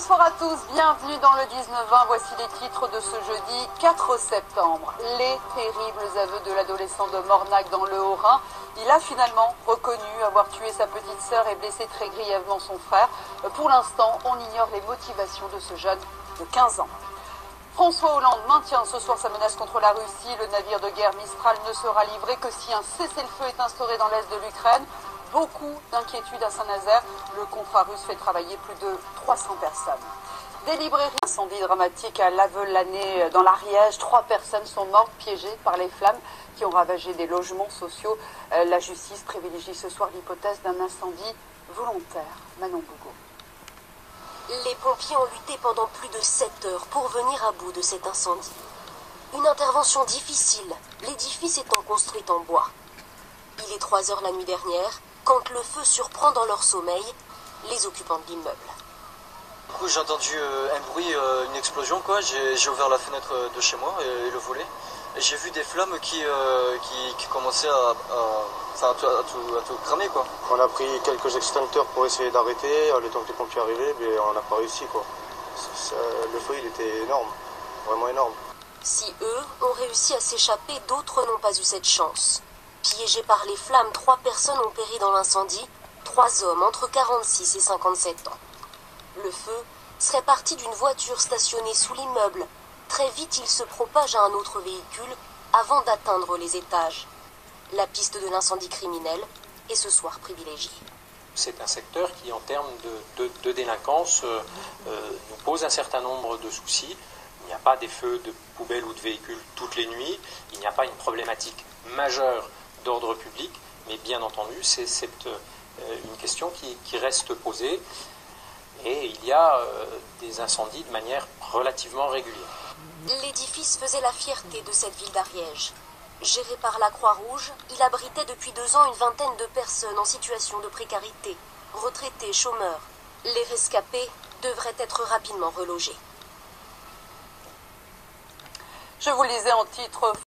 Bonsoir à tous, bienvenue dans le 19-20. Voici les titres de ce jeudi 4 septembre. Les terribles aveux de l'adolescent de Mornac dans le Haut-Rhin. Il a finalement reconnu avoir tué sa petite sœur et blessé très grièvement son frère. Pour l'instant, on ignore les motivations de ce jeune de 15 ans. François Hollande maintient ce soir sa menace contre la Russie. Le navire de guerre Mistral ne sera livré que si un cessez-le-feu est instauré dans l'est de l'Ukraine. Beaucoup d'inquiétudes à Saint-Nazaire. Le contrat russe fait travailler plus de 300 personnes. Des librairies. Incendie dramatique à Lavelanet dans l'Ariège. 3 personnes sont mortes piégées par les flammes qui ont ravagé des logements sociaux. La justice privilégie ce soir l'hypothèse d'un incendie volontaire. Manon Bougo. Les pompiers ont lutté pendant plus de 7 heures pour venir à bout de cet incendie. Une intervention difficile, l'édifice étant construit en bois. Il est 3 heures la nuit dernière, quand le feu surprend dans leur sommeil les occupants de l'immeuble. Du coup, j'ai entendu un bruit, une explosion, quoi. J'ai ouvert la fenêtre de chez moi et le volet. Et j'ai vu des flammes qui commençaient à tout cramer, quoi. On a pris quelques extincteurs pour essayer d'arrêter. Le temps que les pompiers arrivaient, mais on n'a pas réussi, quoi. Le feu, il était énorme, vraiment énorme. Si eux ont réussi à s'échapper, d'autres n'ont pas eu cette chance. Piégés par les flammes, 3 personnes ont péri dans l'incendie, 3 hommes entre 46 et 57 ans. Le feu serait parti d'une voiture stationnée sous l'immeuble. Très vite, il se propage à un autre véhicule avant d'atteindre les étages. La piste de l'incendie criminel est ce soir privilégiée. C'est un secteur qui, en termes de délinquance, nous pose un certain nombre de soucis. Il n'y a pas des feux de poubelles ou de véhicules toutes les nuits. Il n'y a pas une problématique majeure d'ordre public, mais bien entendu, c'est une question qui reste posée. Et il y a des incendies de manière relativement régulière. L'édifice faisait la fierté de cette ville d'Ariège. Géré par la Croix-Rouge, il abritait depuis 2 ans une vingtaine de personnes en situation de précarité, retraités, chômeurs. Les rescapés devraient être rapidement relogés. Je vous le disais en titre.